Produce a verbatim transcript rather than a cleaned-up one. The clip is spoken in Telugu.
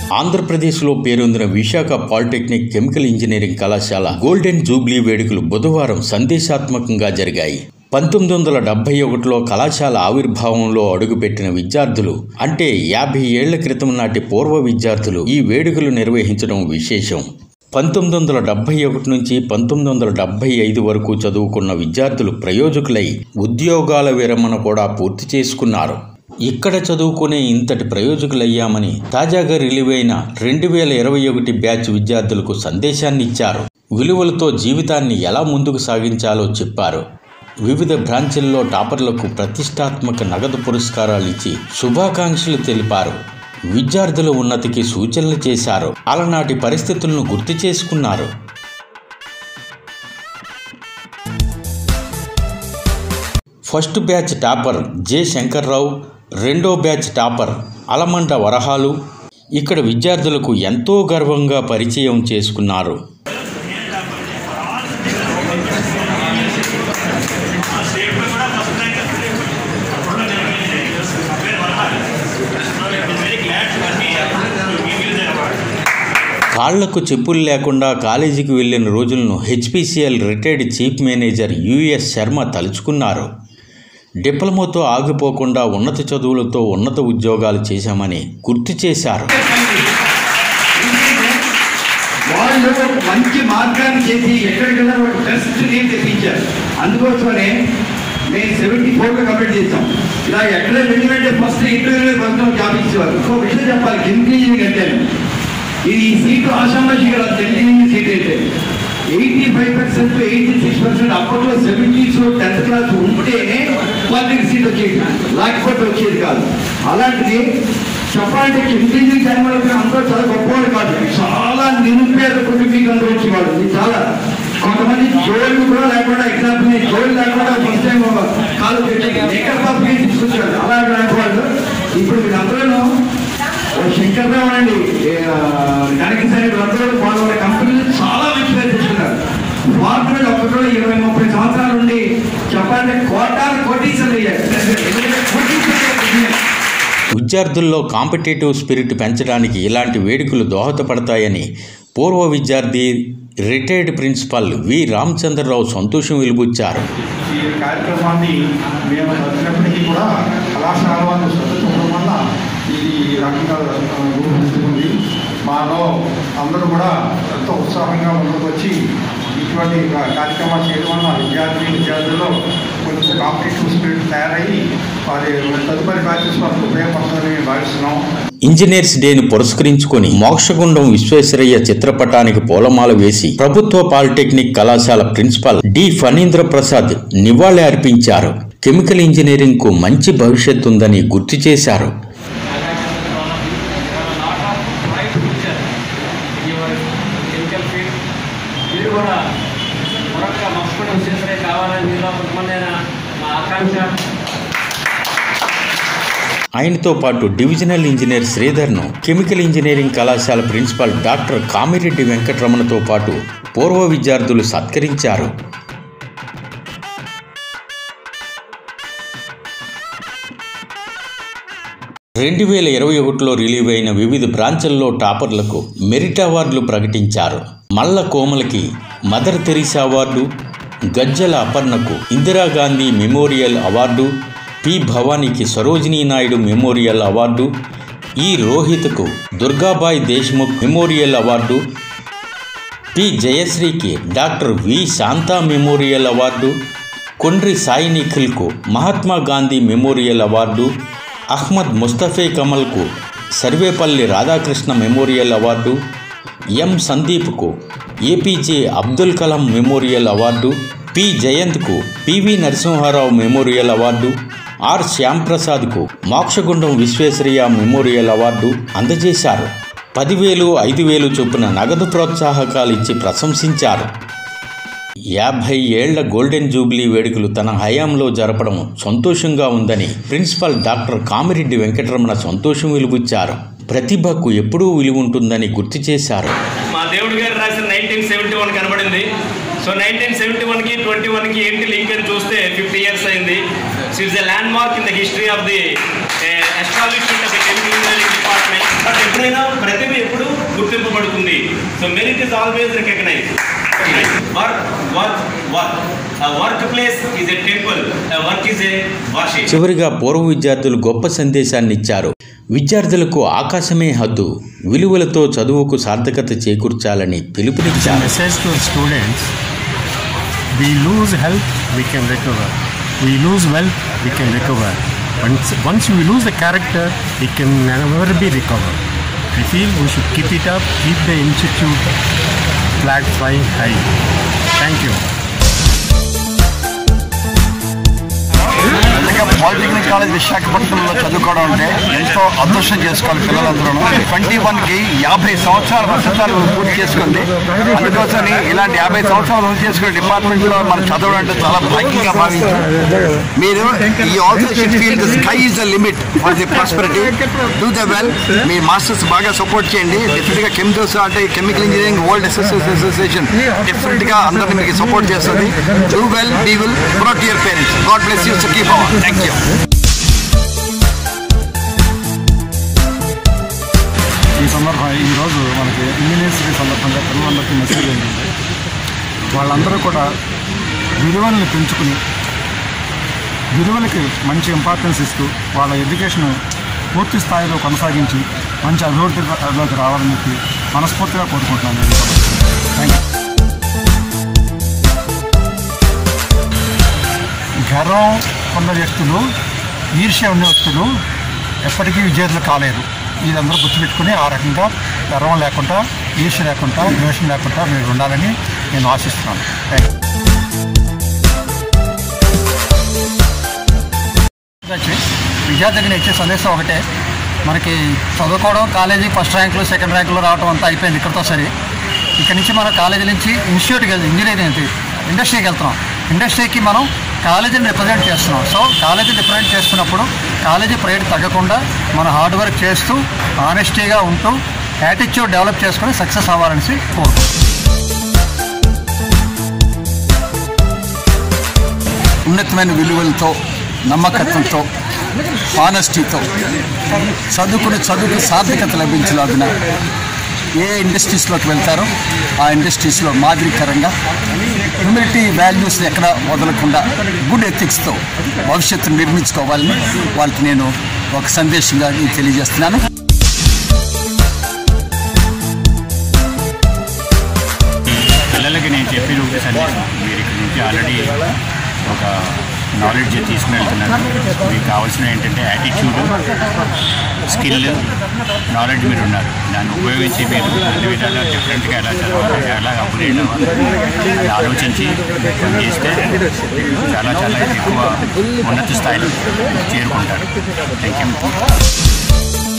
ఆంధ్రప్రదేశ్లో పేరొందిన విశాఖ పాలిటెక్నిక్ కెమికల్ ఇంజనీరింగ్ కళాశాల గోల్డెన్ జూబ్లీ వేడుకలు బుధవారం సందేశాత్మకంగా జరిగాయి. పంతొమ్మిది వందల డెబ్బై ఒకటిలో కళాశాల ఆవిర్భావంలో అడుగుపెట్టిన విద్యార్థులు అంటే యాభై ఏళ్ల క్రితం నాటి పూర్వ విద్యార్థులు ఈ వేడుకలు నిర్వహించడం విశేషం. పంతొమ్మిది వందల డెబ్బై ఒకటి నుంచి పంతొమ్మిది వందల డెబ్బై ఐదు వరకు చదువుకున్న విద్యార్థులు ప్రయోజకులై ఉద్యోగాల విరమణ కూడా పూర్తి చేసుకున్నారు. ఇక్కడ చదువుకునే ఇంతటి ప్రయోజకులయ్యామని తాజాగా రిలీవైన రెండు వేల ఇరవై ఒకటి బ్యాచ్ విద్యార్థులకు సందేశాన్ని ఇచ్చారు. విలువలతో జీవితాన్ని ఎలా ముందుకు సాగించాలో చెప్పారు. వివిధ బ్రాంచుల్లో టాపర్లకు ప్రతిష్టాత్మక నగదు పురస్కారాలు ఇచ్చి శుభాకాంక్షలు తెలిపారు. విద్యార్థుల ఉన్నతికి సూచనలు చేశారు. అలనాటి పరిస్థితులను గుర్తు చేసుకున్నారు. First batch topper J Shankar Rao, రెండో బ్యాచ్ టాపర్ అలమండ వరహాలు ఇక్కడ విద్యార్థులకు ఎంతో గర్వంగా పరిచయం చేసుకున్నారు. కాళ్లకు చెప్పులు లేకుండా కాలేజీకి వెళ్లిన రోజులను HPCL retired chief manager U S Sharma తలుచుకున్నారు. డిప్లొమాతో ఆగిపోకుండా ఉన్నత చదువులతో ఉన్నత ఉద్యోగాలు చేశామని గుర్తు చేశారు. వాళ్ళు మంచి మార్గాన్ని చేసి ఎక్కడికైనా బెస్ట్ నేమ్ తెప్పించారు. అందుకోసమనే మేము సెవెంటీ ఫోర్లో కంప్లీట్ చేసాం. ఇలా ఎక్కడ వెళ్ళినట్టే ఫస్ట్ ఇంటర్వ్యూలో ఫస్ట్ జాబ్ ఇచ్చేవారు. ఇంకో విషయం చెప్పాలి, కెమికల్ ఇంజనీరింగ్ అంటే ఇది ఈ సీటు ఆశామాషి కదా. కెమికల్ సీట్ అయితే eighty five percent eighty six percent అప్పట్లో సెవెంటీస్లో టెన్త్ క్లాస్ ఉంటేనే వాళ్ళకి సీట్ వచ్చేది, లేకపోతే వచ్చేది కాదు. అలాంటిది చెప్పాలంటే కెమికల్ టైం వరకు అందరూ చాలా గొప్పవాళ్ళు కాదు, చాలా నిరుపేద కుటుంబీకి అందరూ వచ్చేవాళ్ళు. ఇది చాలా కొంతమంది జోళ్ళు కూడా లేకుండా ఎగ్జాంపుల్ జోళ్ళు లేకుండా ఫస్ట్ టైం కాలు పెట్టి మేకప్ బాబు తీసుకొచ్చారు. అలాంటి వాళ్ళు ఇప్పుడు మీరు అందరూ శంకర్రావు అండి గణకి సైడ్ అందరూ వాళ్ళ కంపెనీలు చాలా మంచిగా తెచ్చుకున్నారు. వార్తలు ఒక్కటో ఇరవై ముప్పై సంవత్సరాల నుండి చెప్పాలంటే కోటాలు కోటీశ్వరులు అయ్యారు. విద్యార్థుల్లో కాంపిటేటివ్ స్పిరిట్ పెంచడానికి ఇలాంటి వేడుకలు దోహదపడతాయని పూర్వ విద్యార్థి రిటైర్డ్ ప్రిన్సిపల్ వి రామచంద్రరావు సంతోషం వెలుబుచ్చారు. ఈ కార్యక్రమాన్ని మేము వచ్చినప్పటికీ కూడా కళాశాల వాళ్ళు చదువుకోవడం వల్ల ఇది రకంగా రూపొందుతుంది. మాలో అందరూ కూడా ఎంతో ఉత్సాహంగా ముందుకు వచ్చి ఇటువంటి కార్యక్రమాలు చేయడం వల్ల విద్యార్థి విద్యార్థుల్లో కొంచెం కాంపిటేటివ్ స్పిరిట్ తయారయ్యి వారి తదుపరి బ్యాచెస్ వరకు ఉపయోగపడుతుందని భావిస్తున్నాం. ఇంజనీర్స్ డేను పురస్కరించుకొని మోక్షగుండం విశ్వేశ్వరయ్య చిత్రపటానికి పూలమాల వేసి ప్రభుత్వ పాలిటెక్నిక్ కళాశాల ప్రిన్సిపాల్ డి ఫణీంద్ర ప్రసాద్ నివాళి అర్పించారు. కెమికల్ ఇంజనీరింగ్ కు మంచి భవిష్యత్తు ఉందని గుర్తు చేశారు. ఆయనతో పాటు డివిజనల్ ఇంజనీర్ శ్రీధర్ను కెమికల్ ఇంజనీరింగ్ కళాశాల ప్రిన్సిపాల్ డాక్టర్ కామిరెడ్డి వెంకటరమణతో పాటు పూర్వ విద్యార్థులు సత్కరించారు. రెండు వేల ఇరవై ఒకటిలో రిలీవ్ అయిన వివిధ బ్రాంచుల్లో టాపర్లకు మెరిట్ అవార్డులు ప్రకటించారు. మల్ల కోమలకి మదర్ తెరీసా అవార్డు, గజ్జల అపర్ణకు ఇందిరాగాంధీ మెమోరియల్ అవార్డు, పి భవానీకి Sarojini Naidu memorial award, E రోహిత్కు Durgabai Deshmukh memorial award, P జయశ్రీకి doctor V Shanta memorial award, Kondri Sai నిఖిల్కు మహాత్మా గాంధీ మెమోరియల్ అవార్డు, అహ్మద్ ముస్తఫే కమల్కు Sarvepalli Radhakrishna memorial award, M సందీప్కు A P J Abdul Kalam memorial award, P జయంత్కు P V Narasimha Rao memorial award, R శ్యాంప్రసాద్కు మోక్షగుండం విశ్వేశ్వరయ్య మెమోరియల్ అవార్డు అందజేశారు. పదివేలు ఐదు వేలు చొప్పున నగదు ప్రోత్సాహకాలు ఇచ్చి ప్రశంసించారు. యాభై ఏళ్ల గోల్డెన్ జూబ్లీ వేడుకలు తన హయాంలో జరపడం సంతోషంగా ఉందని ప్రిన్సిపల్ డాక్టర్ కామిరెడ్డి వెంకటరమణ సంతోషం వెలుబుచ్చారు. ప్రతిభకు ఎప్పుడూ విలువ ఉంటుందని గుర్తు చేశారు. మా దేవుడి గారు రాసిన నైన్టీన్ సెవెంటీ వన్ కనబడింది. సో నైన్టీన్ సెవెంటీ వన్కి ట్వంటీ వన్కి ఏంటి లింక్ అని చూస్తే ఫిఫ్టీ ఇయర్స్ అయింది. So it's a landmark in the history of the establishment of the chemical engineering department. But ఎప్పుడైనా ప్రతిభ ఎప్పుడు గుర్తింపబడుతుంది. So merit is always recognise. Work work work a workplace is a temple, a work is a worship. చివరిగా పూర్వ విద్యార్థులు గొప్ప సందేశాన్ని ఇచ్చారు. విద్యార్థులకు ఆకాశమే హద్దు, విలువలతో చదువుకు సార్థకత చేకూర్చాలని పిలుపునిచ్చారు. Message to students, we lose health, we can recover. We lose wealth, we can recover. Once, once we lose the character, it can never be recovered. I feel we should keep it up, keep the institute flag flying high. Thank you. Polytechnic college విశాఖపట్నంలో చదువుకోవడం అంటే ఎంతో అదృష్టం చేసుకోవాలి. పిల్లలందరూ ట్వంటీ వన్కి యాభై సంవత్సరాల వర్షాలు పూర్తి చేసుకుంది. అందుకోసమని ఇలాంటి యాభై సంవత్సరాలు పూర్తి చేసుకునే డిపార్ట్మెంట్లో మనం చదవడం అంటే చాలా భాగ్యంగా భావించారు. మీరు ఈ also should feel the sky is the limit for the prosperity. Do the well. మీ మాస్టర్స్ బాగా సపోర్ట్ చేయండి. డెఫినెట్గా కెమికల్స్ అంటే కెమికల్ ఇంజనీరింగ్ వరల్డ్ అసోసియేషన్ డెఫినెట్గా అందరినీ మీకు సపోర్ట్ చేస్తుంది. Do well, be will, protect your parents. God bless you. Keep on. Thank you. ఈ సందర్భం ఈరోజు మనకి ఇంజనీర్స్ డే సందర్భంగా పిల్లలందరికీ మెసేజ్ ఏంటంటే వాళ్ళందరూ కూడా విలువలను పెంచుకుని విలువలకి మంచి ఇంపార్టెన్స్ ఇస్తూ వాళ్ళ ఎడ్యుకేషన్ పూర్తి స్థాయిలో కొనసాగించి మంచి అభివృద్ధిలోకి రావాలని చెప్పి మనస్ఫూర్తిగా కోరుకుంటున్నాను. Thank you. గర్వం ఉన్న వ్యక్తులు, ఈర్ష్య ఉన్న వ్యక్తులు ఎప్పటికీ విజేతలు కాలేరు. ఇదందరూ గుర్తుపెట్టుకుని ఆ రకంగా గర్వం లేకుండా, ఈర్ష్య లేకుండా, ద్వేషం లేకుండా మీరు ఉండాలని నేను ఆశిస్తున్నాను. విద్యార్థికి ఇచ్చే సందేశం ఒకటే, మనకి చదువుకోవడం, కాలేజీ ఫస్ట్ ర్యాంకులు, సెకండ్ ర్యాంకులు రావడం అంతా అయిపోయింది ఇక్కడితో సరే. ఇక్కడ నుంచి మనం కాలేజీ నుంచి ఇన్స్టిట్యూట్కి వెళ్తాం, ఇంజనీరింగ్ ఇండస్ట్రీకి వెళ్తున్నాం. ఇండస్ట్రీకి మనం కాలేజీని రిప్రజెంట్ చేస్తున్నాం. సో కాలేజీని రిప్రజెంట్ చేస్తున్నప్పుడు కాలేజీ ప్రైడ్ తగ్గకుండా మన హార్డ్ వర్క్ చేస్తూ ఆనెస్టీగా ఉంటూ యాటిట్యూడ్ డెవలప్ చేసుకుని సక్సెస్ అవ్వాలని కోరుకుంటున్నాం. ఉన్నతమైన విలువలతో, నమ్మకత్వంతో, ఆనెస్టీతో చదువుకుని చదువుకు సార్థకత లభించలాగిన ఏ ఇండస్ట్రీస్లోకి వెళ్తారో ఆ ఇండస్ట్రీస్లో మాదిరికరంగా హ్యూమిలిటీ వాల్యూస్ ఎక్కడ వదలకుండా గుడ్ ఎథిక్స్తో భవిష్యత్తును నిర్మించుకోవాలని వాళ్ళకి నేను ఒక సందేశంగా తెలియజేస్తున్నాను. పిల్లలకి నేను చెప్పేది ఒక సందేశం, మీరు ఇక్కడ నుంచి ఆల్రెడీ ఒక నాలెడ్జ్ తీసుకుని వెళ్తున్నారు. మీకు కావాల్సిన ఏంటంటే యాటిట్యూడ్, స్కిల్, నాలెడ్జ్ మీరు ఉన్నారు. దాన్ని ఉపయోగించి మీరు అన్ని విధాలా డిఫరెంట్గా ఎలా చదవాలి, ఎలా అప్గ్రేడ్ అవ్వాలి అని ఆలోచించి చేస్తే చాలా చాలా ఎక్కువ ఉన్నత స్థాయిలో చేరుకుంటారు. Thank you.